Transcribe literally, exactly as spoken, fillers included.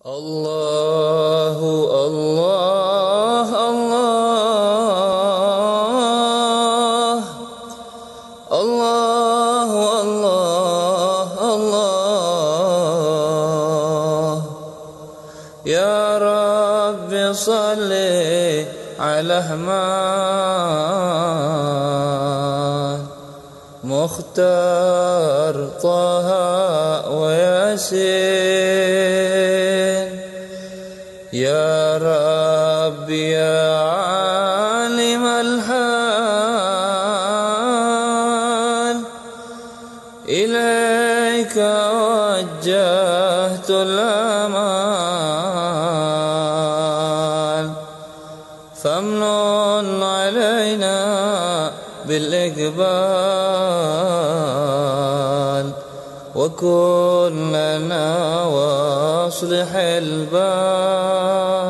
الله الله الله الله الله الله يا رب صل على أحمد مختار طه وياسين يا رب يا عالم الحال إليك وجهت الآمال فامنن علينا بالإقبال وكن لنا واصلح البال.